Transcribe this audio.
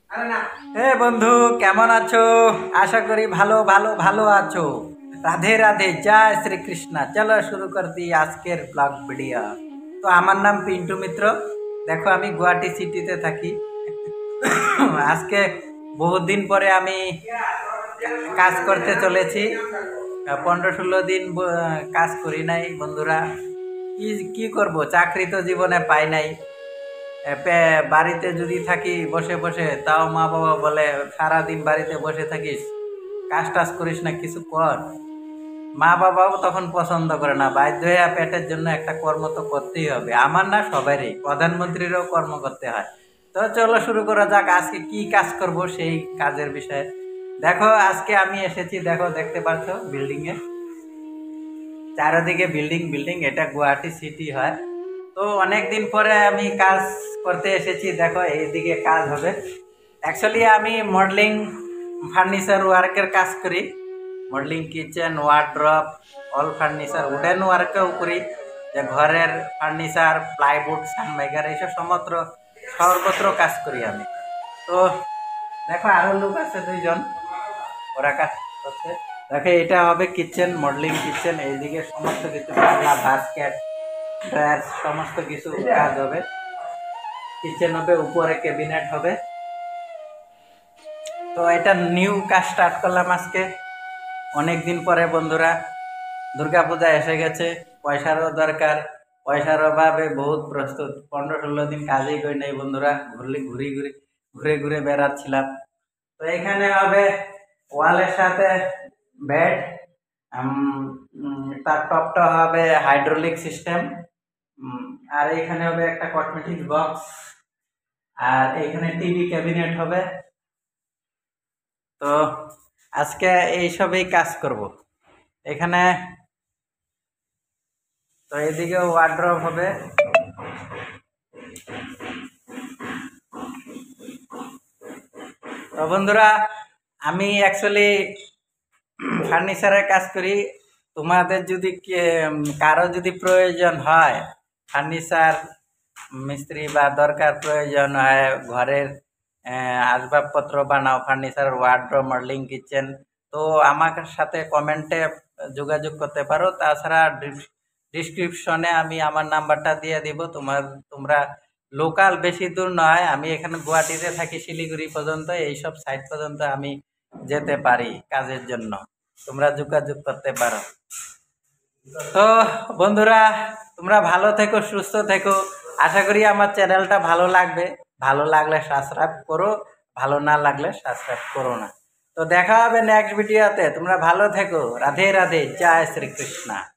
হে বন্ধু, কেমন আছো? আশা করি ভালো ভালো ভালো আছো। রাধে রাধে, জয় শ্রীকৃষ্ণ। চলো শুরু কর দি আজকের ব্লগ ভিডিও। তো আমার নাম পিন্টু মিত্র। দেখো, আমি গুয়াহাটি সিটিতে থাকি। আজকে বহুত দিন পরে আমি কাজ করতে চলেছি। 15-16 দিন কাজ করি নাই বন্ধুরা। কি কি করব, চাকরি তো জীবনে পাই নাই। বাড়িতে যদি থাকি বসে বসে, তাও মা বাবা বলে সারাদিন বাড়িতে বসে থাকিস, কাজ টাজ করিস না, কিছু কর। মা বাবাও তখন পছন্দ করে না, বাধ্য হয়ে পেটের জন্য একটা কর্ম তো করতেই হবে। আমার না, সবারই, প্রধানমন্ত্রীরও কর্ম করতে হয়। তো চলো শুরু করা যাক, আজকে কি কাজ করব সেই কাজের বিষয়ে। দেখো, আজকে আমি এসেছি, দেখো দেখতে পাচ্ছ বিল্ডিং এ চারিদিকে বিল্ডিং বিল্ডিং, এটা গুয়াহাটি সিটি হয়। তো অনেক দিন পরে আমি কাজ করতে এসেছি। দেখো, এইদিকে কাজ হবে। অ্যাকচুয়ালি আমি মডেলিং ফার্নিচার ওয়ার্কের কাজ করি। Modelling kitchen, wardrobe, all furniture, wooden ওয়ার্কেও করি। যে ঘরের ফার্নিচার, প্লাইউড, সানমাইকার, এইসব সর্বত্র কাজ করি আমি। তো দেখো, আরো লোক আছে 2 জন, ওরা কাজ করছে। দেখো, এটা হবে কিচেন, মডেলিং কিচেন। এইদিকে সমস্ত কিছু পাল্লা, বাস্কেট, ড্রায়ার, সমস্ত কিছু কাজ হবে। কিচেন হবে, উপরে ক্যাবিনেট হবে। তো এটা নিউ কাজ স্টার্ট করলাম আজকে, অনেক দিন পরে বন্ধুরা। দুর্গাপূজা এসে গেছে, পয়সারও দরকার। পয়সার অভাবে বহুত প্রস্তুত, 15-16 দিন কাজই করি নাই বন্ধুরা। ঘুরে ঘুরে বেড়াচ্ছিলাম। তো এখানে হবে ওয়ালের সাথে বেড, তার টপটা হবে হাইড্রোলিক সিস্টেম। আর এখানে হবে একটা কসমেটিক বক্স, আর এখানে টিভি ক্যাবিনেট হবে। তো আজকে এইসবই কাজ করব এখানে। তো এদিকে ওয়ার্ড্রপ হবে। তো বন্ধুরা, আমি অ্যাকচুয়ালি ফার্নিচারের কাজ করি। তোমাদের যদি কারো যদি প্রয়োজন হয়, ফার্নিচার মিস্ত্রি বা দরকার প্রয়োজন হয়, ঘরের আসবাবপত্র বানাও, ফার্নিচার, ওয়ার্ডরোব, মডেলিং কিচেন, তো আমার সাথে কমেন্টে যোগাযোগ করতে পারো। তাছাড়া ডিসক্রিপশনে আমি আমার নাম্বারটা দিয়ে দিব। তোমরা লোকাল, বেশি দূর নয়, আমি এখানে গুয়াহাটিতে থাকি, শিলিগুড়ি পর্যন্ত, এইসব সাইট পর্যন্ত আমি যেতে পারি কাজের জন্য। তোমরা যোগাযোগ করতে পারো। তো বন্ধুরা, তোমরা ভালো থেকো, সুস্থ থেকো। আশা করি আমার চ্যানেলটা ভালো লাগবে। ভালো লাগলে সাবস্ক্রাইব করো, ভালো না লাগলে সাবস্ক্রাইব করো না। তো দেখা হবে নেক্সট ভিডিওতে। তোমরা ভালো থেকো। রাধে রাধে, জয় শ্রীকৃষ্ণ।